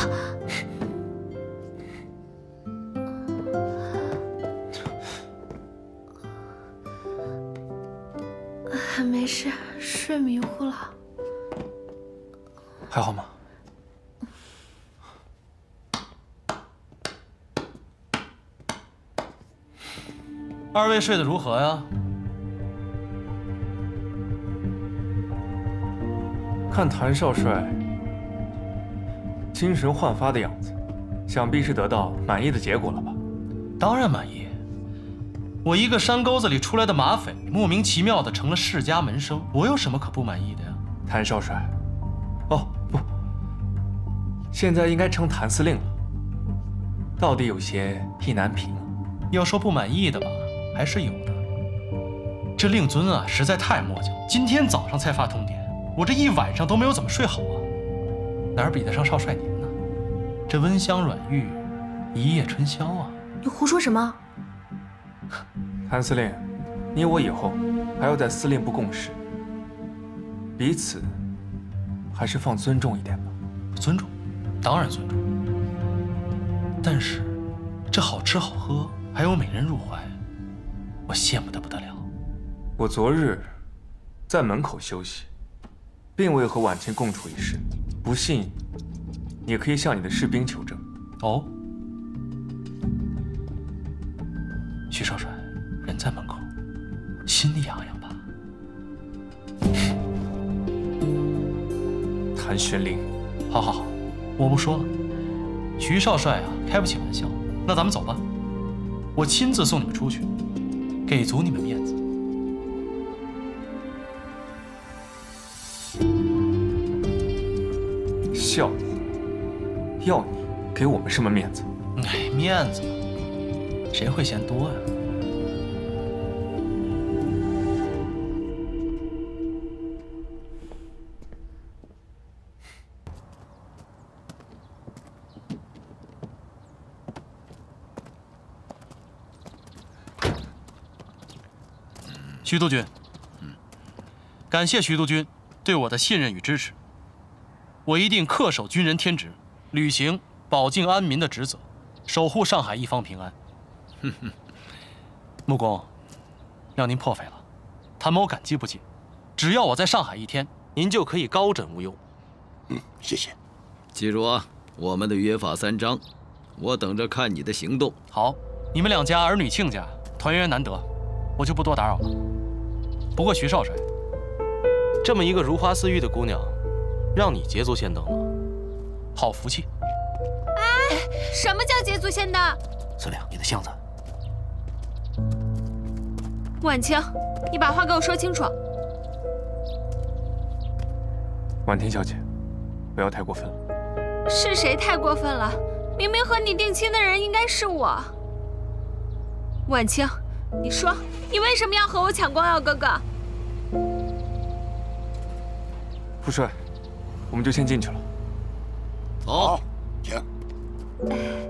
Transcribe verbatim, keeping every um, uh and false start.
没事，睡迷糊了。 还好吗？ 二位睡得如何呀？ 看谭少帅精神焕发的样子，想必是得到满意的结果了吧？ 当然满意。我一个山沟子里出来的马匪，莫名其妙的成了世家门生，我有什么可不满意的呀？ 谭少帅，哦不，现在应该称谭司令了。到底有些意难平。 要说不满意的吧，还是有的。这令尊啊，实在太磨叽了，今天早上才发通牒，我这一晚上都没有怎么睡好啊，哪儿比得上少帅您呢？这温香软玉，一夜春宵啊！ 你胡说什么？ 谭司令，你我以后还要在司令部共事，彼此还是放尊重一点吧。 尊重，当然尊重。但是，这好吃好喝，还有美人入怀，我羡慕得不得了。 我昨日在门口休息，并未和婉清共处一室，不信，也可以向你的士兵求证。 哦，徐少帅。人在门口，心里痒痒吧？ 谭玄灵， 好好好，我不说了。徐少帅啊，开不起玩笑。那咱们走吧，我亲自送你们出去，给足你们面子。 笑话，要你给我们什么面子？ 哎，面子嘛，谁会嫌多呀？徐督军，嗯，感谢徐督军对我的信任与支持。我一定恪守军人天职，履行保境安民的职责，守护上海一方平安。哼哼，穆公，让您破费了，谭某感激不尽。只要我在上海一天，您就可以高枕无忧。 嗯，谢谢。 记住啊，我们的约法三章，我等着看你的行动。 好，你们两家儿女亲家，团圆难得，我就不多打扰了。不过徐少帅，这么一个如花似玉的姑娘，让你捷足先登了，好福气。 哎，什么叫捷足先登？ 司令，你的箱子。 婉清，你把话给我说清楚。 婉婷小姐，不要太过分了。 是谁太过分了？明明和你定亲的人应该是我。婉清，你说，你为什么要和我抢光耀哥哥？ 副帅，我们就先进去了。 走， 请。